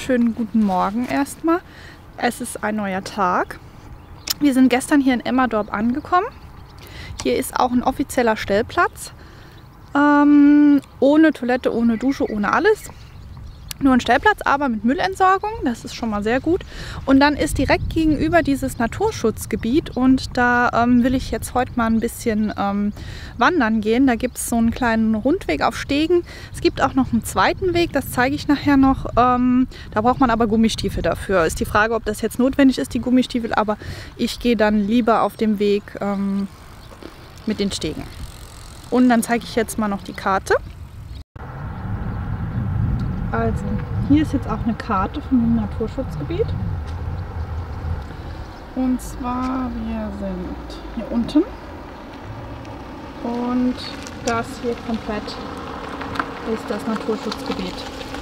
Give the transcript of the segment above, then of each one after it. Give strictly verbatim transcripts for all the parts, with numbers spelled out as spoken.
wunderschönen guten Morgen erstmal. Es ist ein neuer Tag. Wir sind gestern hier in Emmerdorp angekommen. Hier ist auch ein offizieller Stellplatz. Ähm, ohne Toilette, ohne Dusche, ohne alles. Nur ein Stellplatz, aber mit Müllentsorgung. Das ist schon mal sehr gut. Und dann ist direkt gegenüber dieses Naturschutzgebiet. Und da ähm, will ich jetzt heute mal ein bisschen ähm, wandern gehen. Da gibt es so einen kleinen Rundweg auf Stegen. Es gibt auch noch einen zweiten Weg, das zeige ich nachher noch. Ähm, da braucht man aber Gummistiefel dafür. Ist die Frage, ob das jetzt notwendig ist, die Gummistiefel. Aber ich gehe dann lieber auf dem Weg ähm, mit den Stegen. Und dann zeige ich jetzt mal noch die Karte. Also, hier ist jetzt auch eine Karte von dem Naturschutzgebiet. Und zwar, wir sind hier unten. Und das hier komplett ist das Naturschutzgebiet.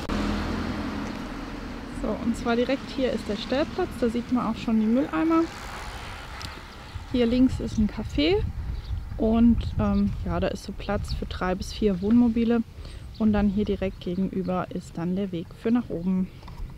So, und zwar direkt hier ist der Stellplatz. Da sieht man auch schon die Mülleimer. Hier links ist ein Café. Und ähm, ja, da ist so Platz für drei bis vier Wohnmobile. Und dann hier direkt gegenüber ist dann der Weg für nach oben.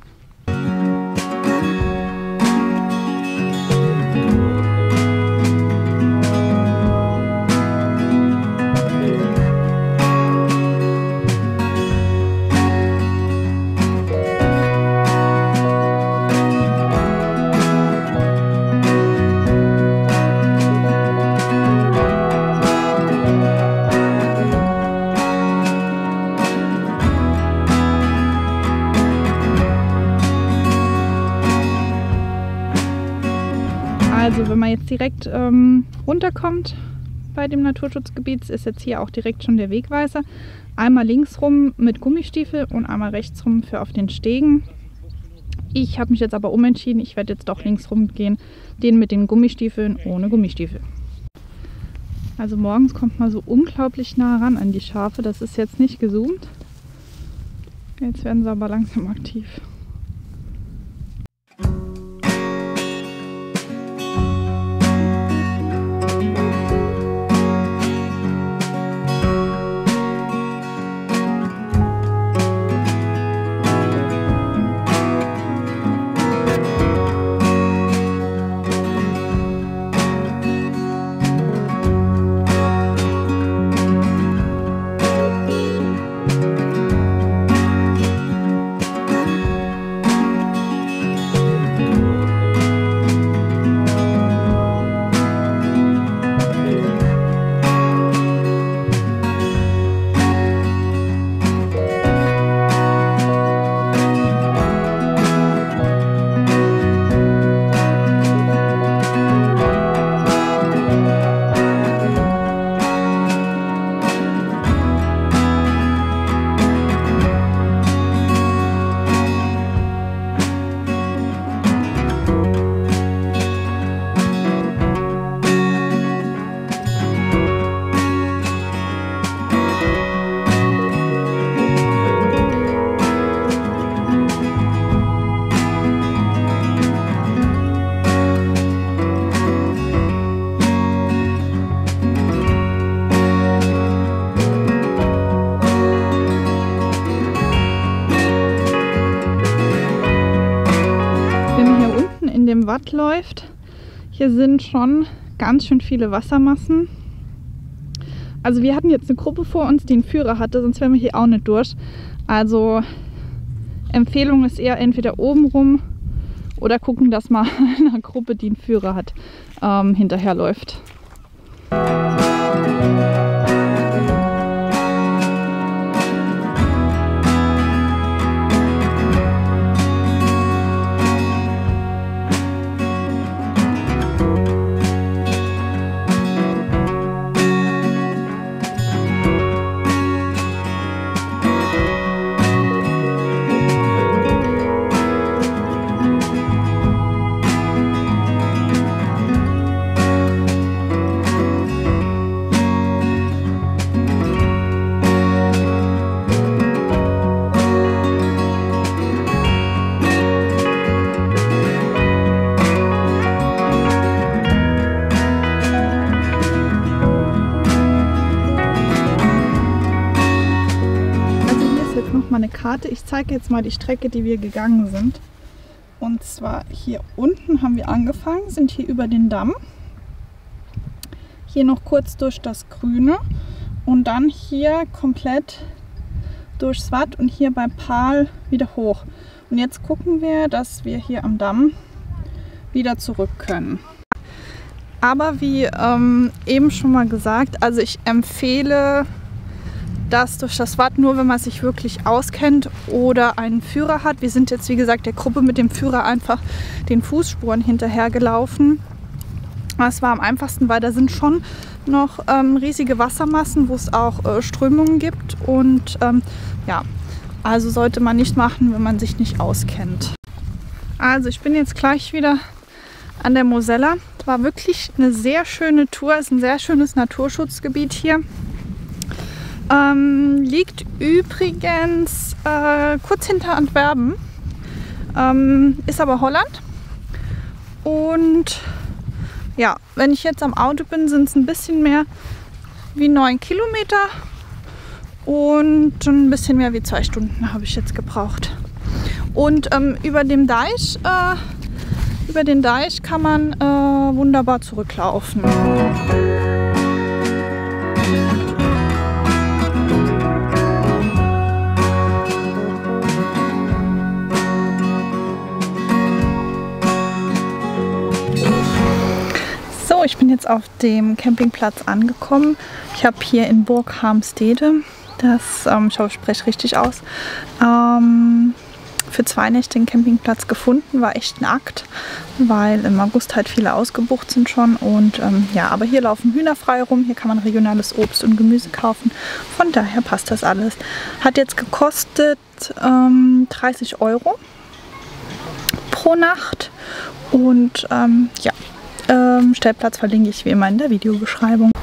Also wenn man jetzt direkt ähm, runterkommt bei dem Naturschutzgebiet, ist jetzt hier auch direkt schon der Wegweiser. Einmal links rum mit Gummistiefel und einmal rechts rum für auf den Stegen. Ich habe mich jetzt aber umentschieden, ich werde jetzt doch links rum gehen, den mit den Gummistiefeln ohne Gummistiefel. Also morgens kommt man so unglaublich nah ran an die Schafe, das ist jetzt nicht gezoomt. Jetzt werden sie aber langsam aktiv. Dem Watt läuft. Hier sind schon ganz schön viele Wassermassen. Also wir hatten jetzt eine Gruppe vor uns, die einen Führer hatte, sonst wären wir hier auch nicht durch. Also Empfehlung ist eher entweder oben rum oder gucken, dass mal eine Gruppe, die einen Führer hat, ähm, hinterherläuft. eine Karte. Ich zeige jetzt mal die Strecke, die wir gegangen sind. Und zwar hier unten haben wir angefangen, sind hier über den Damm. Hier noch kurz durch das Grüne und dann hier komplett durchs Watt und hier bei Pahl wieder hoch. Und jetzt gucken wir, dass wir hier am Damm wieder zurück können. Aber wie ähm, eben schon mal gesagt, also ich empfehle das durch das Watt nur, wenn man sich wirklich auskennt oder einen Führer hat. Wir sind jetzt, wie gesagt, der Gruppe mit dem Führer einfach den Fußspuren hinterhergelaufen. Es war am einfachsten, weil da sind schon noch ähm, riesige Wassermassen, wo es auch äh, Strömungen gibt. Und ähm, ja, also sollte man nicht machen, wenn man sich nicht auskennt. Also ich bin jetzt gleich wieder an der Mosella. Es war wirklich eine sehr schöne Tour. Es ist ein sehr schönes Naturschutzgebiet hier. Ähm, liegt übrigens äh, kurz hinter Antwerpen. Ähm, ist aber Holland. Und ja, wenn ich jetzt am Auto bin, sind es ein bisschen mehr wie neun Kilometer und ein bisschen mehr wie zwei Stunden habe ich jetzt gebraucht. Und ähm, über dem Deich, äh, über den Deich kann man äh, wunderbar zurücklaufen. So, ich bin jetzt auf dem Campingplatz angekommen. Ich habe hier in Burg Harmstede, das, ähm, ich hoffe, ich spreche richtig aus, ähm, für zwei Nächte einen Campingplatz gefunden. War echt ein Akt, weil im August halt viele ausgebucht sind schon. Und ähm, ja, aber hier laufen Hühner frei rum. Hier kann man regionales Obst und Gemüse kaufen. Von daher passt das alles. Hat jetzt gekostet ähm, dreißig Euro pro Nacht. Und ähm, ja, ähm, Stellplatz verlinke ich wie immer in der Videobeschreibung.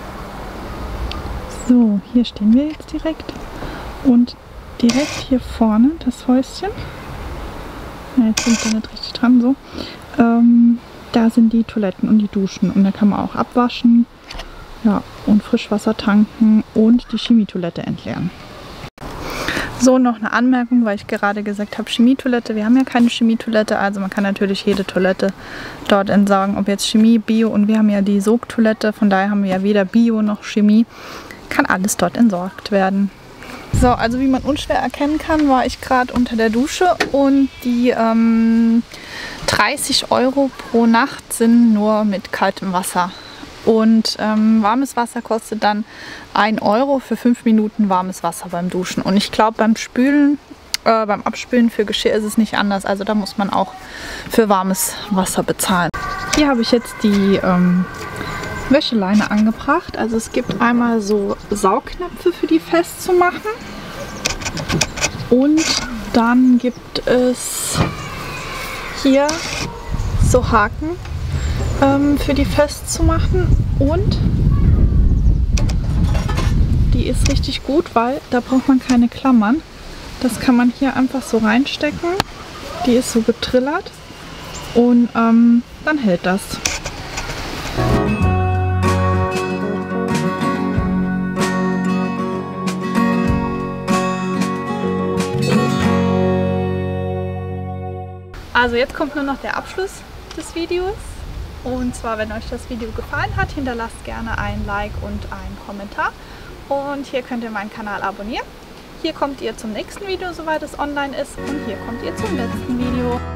So, hier stehen wir jetzt direkt. Und direkt hier vorne, das Häuschen, ja, jetzt sind wir nicht richtig dran, so, ähm, da sind die Toiletten und die Duschen und da kann man auch abwaschen, ja, und Frischwasser tanken und die Chemietoilette entleeren. So, noch eine Anmerkung, weil ich gerade gesagt habe, Chemietoilette, wir haben ja keine Chemietoilette, also man kann natürlich jede Toilette dort entsorgen, ob jetzt Chemie, Bio, und wir haben ja die Sogtoilette, von daher haben wir ja weder Bio noch Chemie, kann alles dort entsorgt werden. So, also wie man unschwer erkennen kann, war ich gerade unter der Dusche und die ähm, dreißig Euro pro Nacht sind nur mit kaltem Wasser. Und ähm, warmes Wasser kostet dann ein Euro für fünf Minuten warmes Wasser beim Duschen. Und ich glaube, beim Spülen, äh, beim Abspülen für Geschirr ist es nicht anders. Also da muss man auch für warmes Wasser bezahlen. Hier habe ich jetzt die ähm, Wäscheleine angebracht. Also es gibt einmal so Saugnäpfe für die festzumachen und dann gibt es hier so Haken ähm, für die festzumachen und die ist richtig gut, weil da braucht man keine Klammern. Das kann man hier einfach so reinstecken. Die ist so getrillert und ähm, dann hält das. Also jetzt kommt nur noch der Abschluss des Videos. Und zwar, wenn euch das Video gefallen hat, hinterlasst gerne ein Like und einen Kommentar. Und hier könnt ihr meinen Kanal abonnieren. Hier kommt ihr zum nächsten Video, soweit es online ist. Und hier kommt ihr zum letzten Video.